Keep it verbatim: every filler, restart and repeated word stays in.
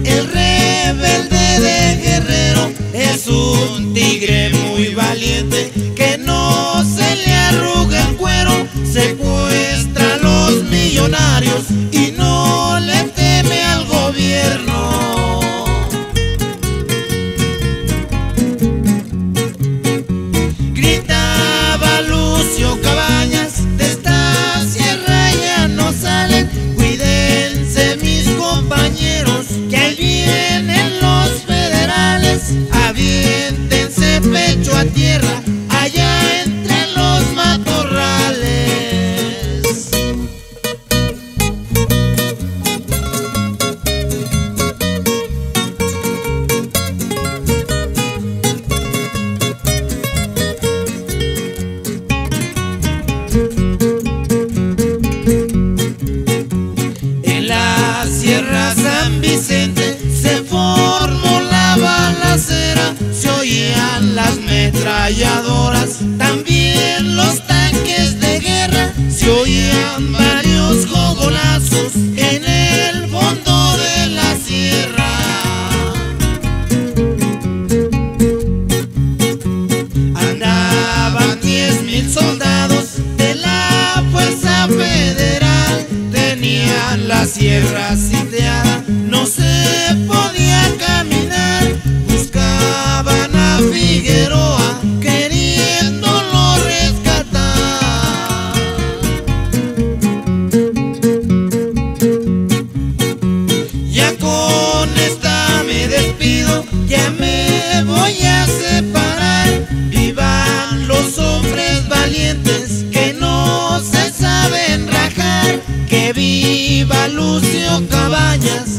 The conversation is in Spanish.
El rebelde de Guerrero es un tigre muy valiente que no se le arruga el cuero, secuestra a los millonarios y no le teme al gobierno. Gritaba Lucio Cabañas: de esta sierra ya no salen, cuídense mis compañeros, que ahí vienen los federales, aviéntense pecho a tierra allá entre los matorrales. En la Sierra San Vicente se formó la balacera, se oían las metralladoras, también los tanques de guerra, se oían varios jogolazos en el fondo de la sierra. Andaban diez mil soldados de la Fuerza Federal, tenían la sierra sitiada, no se podía caminar, buscaban a Figueroa queriéndolo rescatar. Ya con esta me despido, ya me voy a separar. Vivan los hombres valientes que no se saben rajar, que viva Lucio Cabañas,